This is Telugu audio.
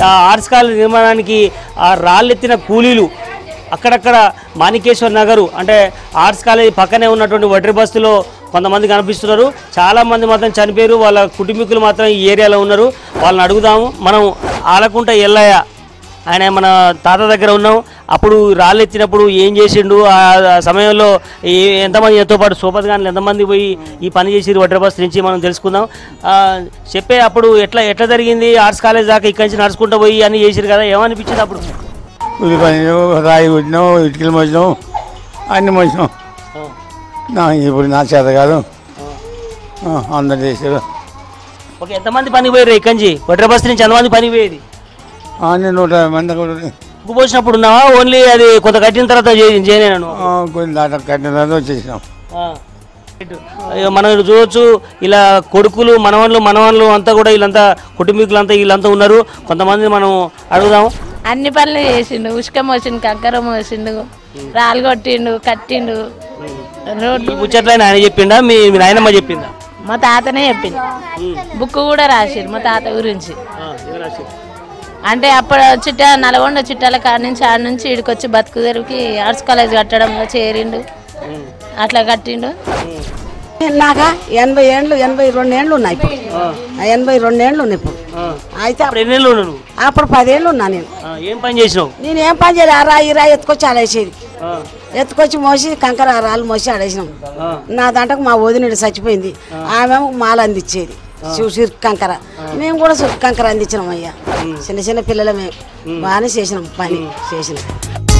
ఆర్ట్స్ కాలేజ్ నిర్మాణానికి రాళ్ళెత్తిన కూలీలు అక్కడక్కడ మాణికేశ్వర్ నగరు అంటే ఆర్ట్స్ కాలేజ్ పక్కనే ఉన్నటువంటి వడ్రీ బస్సులో కొంతమంది కనిపిస్తున్నారు. చాలామంది మాత్రం చనిపోయారు. వాళ్ళ కుటుంబీకులు మాత్రం ఈ ఏరియాలో ఉన్నారు. వాళ్ళని అడుగుదాము. మనం ఆలకుంట ఎల్లయ్య ఆయన మన తాత దగ్గర ఉన్నాం. అప్పుడు రాళ్ళు ఎత్తినప్పుడు ఏం చేసిండు, ఆ సమయంలో ఎంతమంది ఎంతో పాటు సోపతి గాని ఎంతమంది పోయి ఈ పని చేసిరు వడ్రీ బస్ నుంచి మనం తెలుసుకుందాం. చెప్పే అప్పుడు ఎట్లా జరిగింది ఆర్ట్స్ కాలేజ్ దాకా ఇక్కడి నుంచి నడుచుకుంటూ పోయి అన్నీ చేసిరు కదా, ఏమనిపించింది అప్పుడు? కూలి పని రాయి కొట్టినాం, ఇటుకలు మోసినాం, అన్ని మోసినాం. ఇప్పుడు నా చేత కాదు, అందరు చేశారు. ఓకే, ఎంతమంది పని పోయారు ఇక్కడి నుంచి వడ్రీ బస్ నుంచి? ఎంతమంది పని పోయేది? 150 మంది కూడా ఉప్పు పోసినప్పుడు ఉన్నావా? ఓన్లీ అది కొంత కట్టిన తర్వాత చేయలేను కొన్ని దాంట్లో కట్టిన తర్వాత వచ్చేసినాం. మనం చూడవచ్చు ఇలా కొడుకులు మనవన్లు అంతా కూడా వీళ్ళంతా కుటుంబీకులంతా వీళ్ళంతా ఉన్నారు. కొంతమంది మనం అడుగుదాము. అన్ని పనులు చేసిండు, ఉసుక మోసిండు, కంకర మోసిండు, రాళ్ళు కొట్టిండు, కట్టిండు. రోడ్డు ముచ్చట్లైన ఆయన చెప్పిండా, మీ నాయనమ్మ చెప్పిందా? మా తాతనే చెప్పింది. బుక్ కూడా రాసిరు మా తాత గురించి. అంటే అప్పుడు నల్గొండ చుట్టాల కాడ నుంచి ఆడ నుంచి ఇడికొచ్చి బతుకు తెరువుకి ఆర్ట్స్ కాలేజ్ కట్టడంలో చేరిండు. అట్లా కట్టిండు. నాకు 80 ఏళ్ళు 82 ఏళ్ళు ఉన్నాయి. ఇప్పుడు 82 ఏళ్ళు ఉన్నాయి ఇప్పుడు. అయితే అప్పుడు 10 ఏళ్ళు ఉన్నా నేను. ఏం పని చేసినావు? నేను ఏం పని చేయలేదు. ఆ రాయి ఎత్తుకొచ్చి ఆడేసేది. ఎత్తుకొచ్చి మోసి కంకర రాళ్ళు మోసి ఆడేసినాం. నా దాంట్లో మా వదినడు చచ్చిపోయింది, ఆమె మాల అందించేది సుర్క్ కంకర. మేము కూడా సుర్క్ కంకర అందించినాం అయ్యా. చిన్న చిన్న పిల్లలు మేము బాగానే చేసినాం, పని చేసినాం.